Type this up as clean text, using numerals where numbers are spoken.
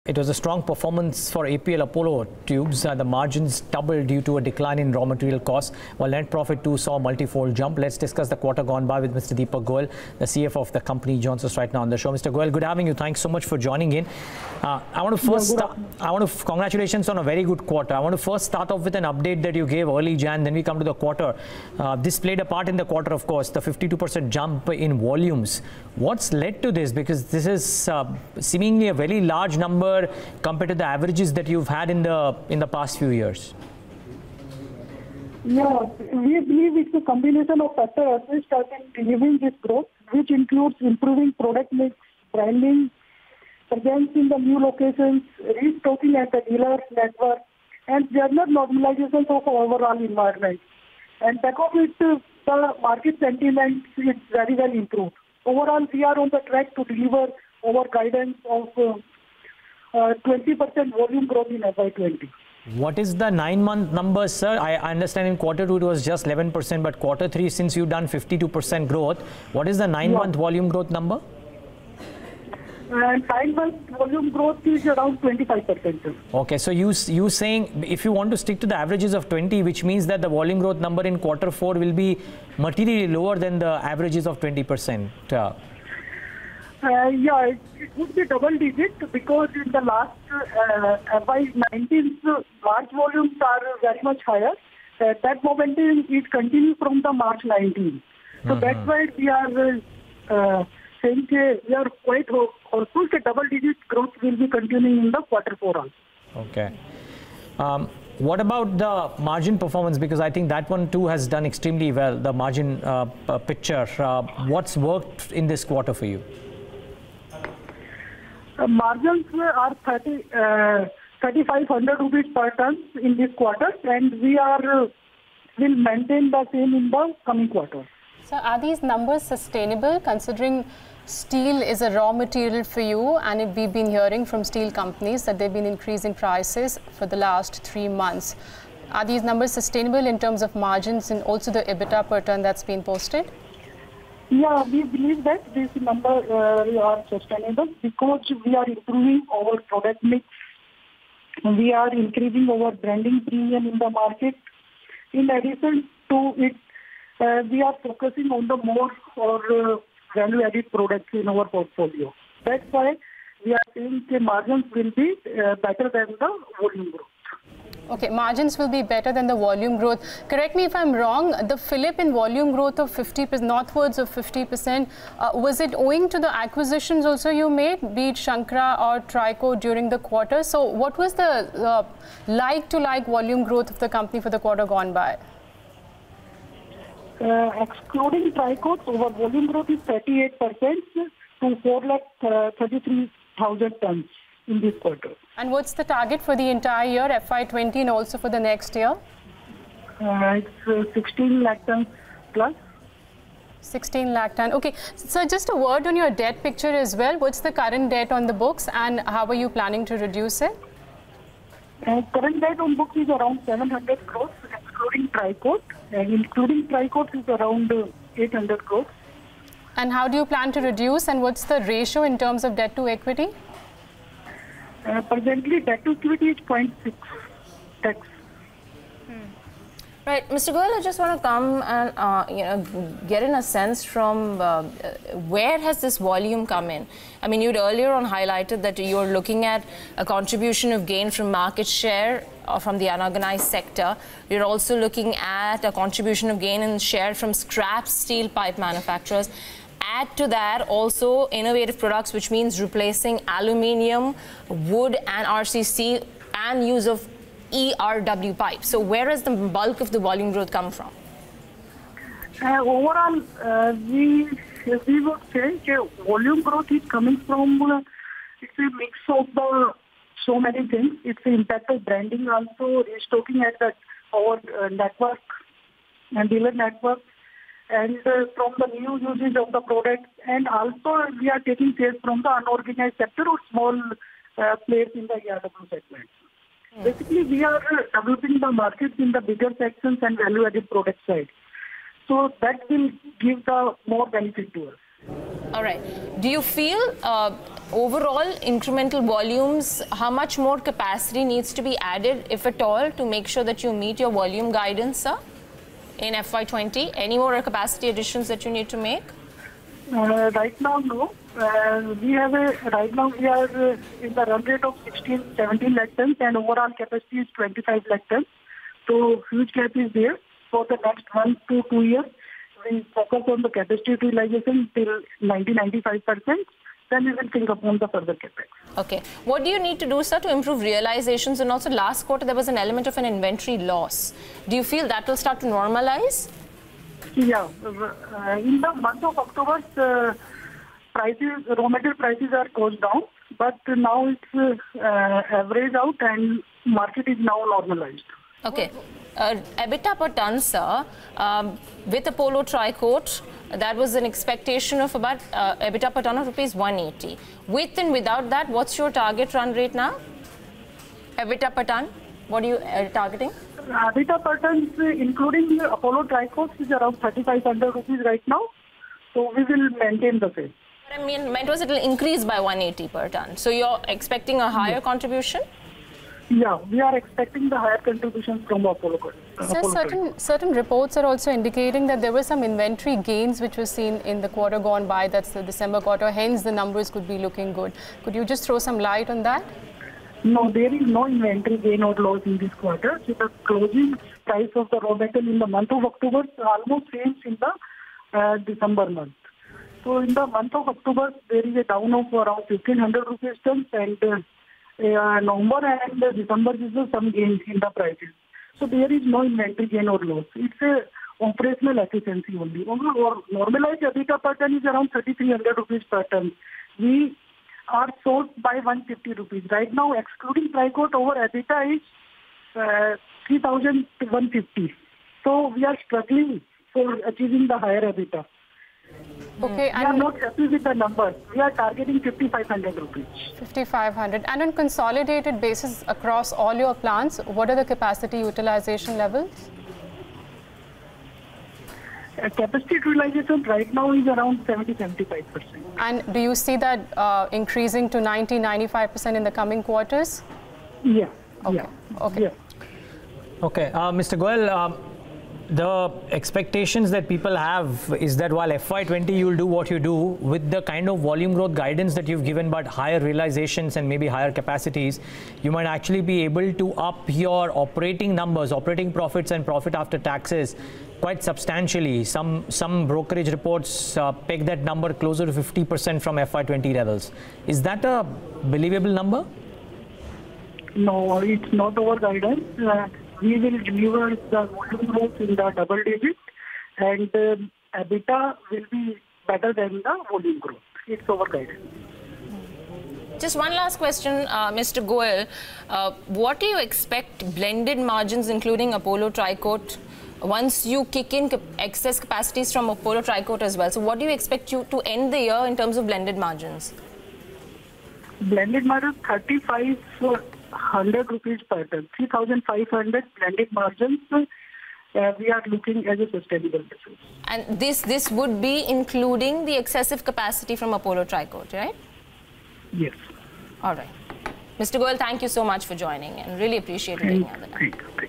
It was a strong performance for APL Apollo Tubes. The margins doubled due to a decline in raw material costs, while net profit too saw a multi-fold jump. Let's discuss the quarter gone by with Mr. Deepak Goyal, the CFO of the company, joins us right now on the show. Mr. Goyal, good having you. Thanks so much for joining in. I want to congratulations on a very good quarter. I want to first start off with an update that you gave early Jan, then we come to the quarter. This played a part in the quarter, of course, the 52% jump in volumes. What's led to this? Because this is seemingly a very large number compared to the averages that you've had in the past few years. Yeah, we believe it's a combination of factors which have been delivering this growth, which includes improving product mix, branding, presence in the new locations, restocking at the dealer network, and general normalization of overall environment. And back of it, the market sentiment is very well improved. Overall, we are on the track to deliver our guidance of 20% volume growth in FY20. What is the 9-month number, sir? I understand in quarter 2 it was just 11%, but quarter 3, since you've done 52% growth, what is the 9-month volume growth number? 9-month volume growth is around 25%. Okay, so you saying if you want to stick to the averages of 20, which means that the volume growth number in quarter 4 will be materially lower than the averages of 20%. Yeah, it would be double digit because in the last FY19's large volumes are very much higher. That momentum is continued from the March 19. So that's why we are saying we are quite hopeful that double digit growth will be continuing in the quarter 4 also. Okay. What about the margin performance? Because I think that one too has done extremely well, the margin picture. What's worked in this quarter for you? Margins are 3,500 rupees per ton in this quarter, and we will maintain the same in the coming quarter. So are these numbers sustainable, considering steel is a raw material for you, and we've been hearing from steel companies that they've been increasing prices for the last 3 months. Are these numbers sustainable in terms of margins and also the EBITDA per ton that's been posted? Yeah, we believe that this number are sustainable because we are improving our product mix. We are increasing our branding premium in the market. In addition to it, we are focusing on the more value-added products in our portfolio. That's why we are saying the margins will be better than the volume growth. Okay, margins will be better than the volume growth. Correct me if I'm wrong, the fillip in volume growth of 50%, northwards of 50%, was it owing to the acquisitions also you made, be it Shankara or Trico during the quarter? So what was the like-to-like volume growth of the company for the quarter gone by? Excluding Trico, our volume growth is 38% to 433,000 tons in this quarter. And what's the target for the entire year, FY20, and also for the next year? It's 16 lakh tons plus. 16 lakh ton. Okay, so just a word on your debt picture as well. What's the current debt on the books and how are you planning to reduce it? Current debt on books is around 700 crores, excluding Tricoat. And including Tricoat is around 800 crores. And how do you plan to reduce, and what's the ratio in terms of debt to equity? Presently, debt to equity is 0.6 tax. Right, Mr. Goyal, I just want to come and get in a sense from where has this volume come in? I mean, you'd earlier on highlighted that you're looking at a contribution of gain from market share from the unorganized sector. You're also looking at a contribution of gain in share from scrap steel pipe manufacturers. Add to that also innovative products, which means replacing aluminium, wood and RCC and use of ERW pipe. So where has the bulk of the volume growth come from? Overall, we would say volume growth is coming from, it's a mix of so many things. It's the impact of branding also, restocking at our network and dealer network, and from the new usage of the product, and also we are taking sales from the unorganized sector or small players in the ERW segment. Basically, we are developing the markets in the bigger sections and value-added product side. So that will give the more benefit to us. All right. Do you feel overall incremental volumes, how much more capacity needs to be added, if at all, to make sure that you meet your volume guidance, sir, in FY20? Any more capacity additions that you need to make? Right now, no. Right now we are in the run rate of 17 lakh tons, and overall capacity is 25 lakh tons. So huge gap is there. For the next 1 to 2 years, we focus on the capacity utilization till 90-95%. Then we will think upon the further capex. Okay. What do you need to do, sir, to improve realizations? And also last quarter, there was an element of an inventory loss. Do you feel that will start to normalize? Yeah. In the month of October, raw material prices are goes down, but now it's average out and market is now normalized. Okay. EBITDA per ton, sir, with Apollo Tricoat, that was an expectation of about EBITDA per ton of rupees 180. With and without that, what's your target run rate now? EBITDA per ton, what are you targeting? EBITDA per ton, including the Apollo Tricoat, is around 3,500 rupees right now. So we will maintain the same. What I meant was it will increase by 180 per ton. So you're expecting a higher contribution? Yeah, we are expecting the higher contributions from Apollo. So certain reports are also indicating that there were some inventory gains which were seen in the quarter gone by, that's the December quarter, hence the numbers could be looking good. Could you just throw some light on that? No, there is no inventory gain or loss in this quarter. So the closing price of the raw metal in the month of October is almost same in the December month. So in the month of October, there is a down of around 1,500 rupees tons, and November and December is some gain in the prices. So there is no inventory gain or loss. It's a operational efficiency only. Or normalized EBITDA per ton is around 3,300 rupees per ton. We are sold by 150 rupees. Right now, excluding Tricoat, our EBITDA is 3,150. So we are struggling for achieving the higher EBITDA. Okay, we are not happy with the numbers. We are targeting 5,500 rupees. 5,500. And on consolidated basis across all your plants, what are the capacity utilization levels? Capacity utilization right now is around 70-75%. And do you see that increasing to 90-95% in the coming quarters? Yeah. Okay. Yeah. Okay. Yeah. Okay, Mr. Goel, the expectations that people have is that while FY20 you'll do what you do, with the kind of volume growth guidance that you've given but higher realizations and maybe higher capacities, you might actually be able to up your operating numbers, operating profits and profit after taxes quite substantially. Some brokerage reports peg that number closer to 50% from FY20 levels. Is that a believable number? No, it's not our guidance. We will deliver the volume growth in the double digit, and EBITDA will be better than the volume growth. It's our guidance. Just one last question, Mr. Goel. What do you expect blended margins, including Apollo Tricoat, once you kick in excess capacities from Apollo Tricoat as well? So what do you expect you to end the year in terms of blended margins? Blended margin 3,500 rupees per ton. 3,500 blended margins. We are looking as a sustainable basis. And this would be including the excessive capacity from Apollo Tricoat, right? Yes. All right. Mr. Goel, thank you so much for joining and really appreciate it.